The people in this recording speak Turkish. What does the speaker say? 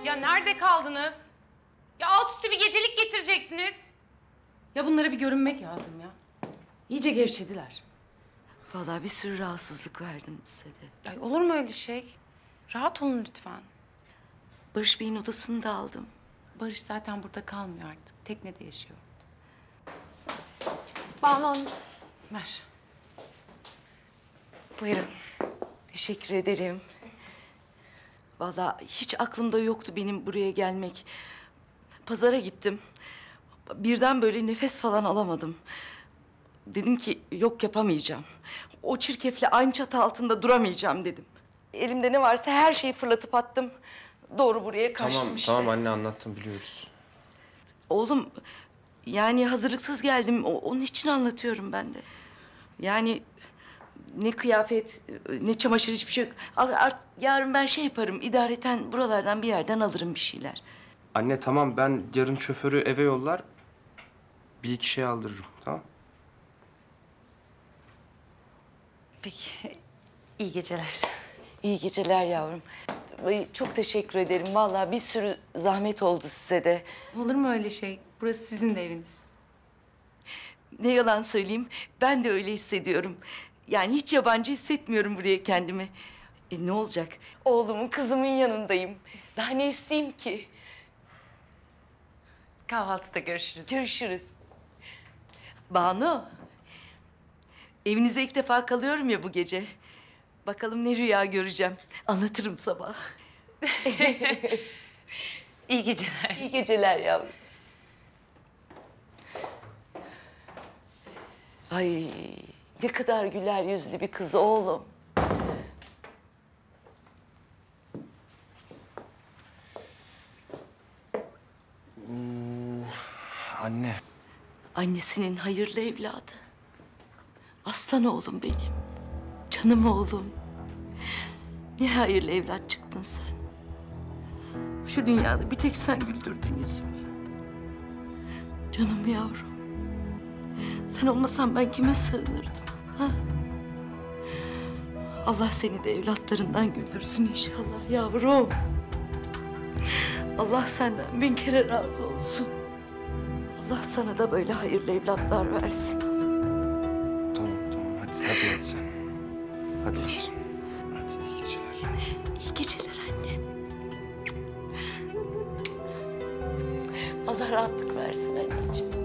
Ya nerede kaldınız? Ya alt üstü bir gecelik getireceksiniz. Ya bunlara bir görünmek lazım ya. İyice gevşediler. Vallahi bir sürü rahatsızlık verdim size de. Ay olur mu öyle şey? Rahat olun lütfen. Barış Bey'in odasını da aldım. Barış zaten burada kalmıyor artık. Teknede yaşıyor. Banu Hanım. Ver. Buyurun. Teşekkür ederim. Vallahi hiç aklımda yoktu benim buraya gelmek. Pazara gittim. Birden böyle nefes falan alamadım. Dedim ki yok yapamayacağım. O çirkefle aynı çatı altında duramayacağım dedim. Elimde ne varsa her şeyi fırlatıp attım. Doğru buraya kaçtım Tamam, işte. tamam anne anlattım biliyoruz. Oğlum yani hazırlıksız geldim. Onun için anlatıyorum ben de. Yani ne kıyafet, ne çamaşır hiçbir şey yok. Yarın ben şey yaparım, idareten buralardan bir yerden alırım bir şeyler. Anne tamam ben yarın şoförü eve yollar. Bir iki şey aldırırım tamam. Peki. İyi geceler. İyi geceler yavrum. Ay, çok teşekkür ederim. Vallahi bir sürü zahmet oldu size de. Olur mu öyle şey? Burası sizin de eviniz. Ne yalan söyleyeyim, ben de öyle hissediyorum. Yani hiç yabancı hissetmiyorum buraya kendimi. Ne olacak? Oğlumun, kızımın yanındayım. Daha ne isteyeyim ki? Kahvaltıda görüşürüz. Görüşürüz. Banu, evinize ilk defa kalıyorum ya bu gece. Bakalım ne rüya göreceğim. Anlatırım sabah. İyi geceler. İyi geceler yavrum. Ay ne kadar güler yüzlü bir kız oğlum. Anne. Annesinin hayırlı evladı. Aslan oğlum benim. Canım oğlum. Ne hayırlı evlat çıktın sen. Şu dünyada bir tek sen güldürdün yüzümü. Canım yavrum. Sen olmasan ben kime sığınırdım? Ha? Allah seni de evlatlarından güldürsün inşallah yavrum. Allah senden bin kere razı olsun. Allah sana da böyle hayırlı evlatlar versin. Tamam hadi yat sen. Hadi yat. Hadi iyi geceler. İyi geceler annem. Allah rahatlık versin anneciğim.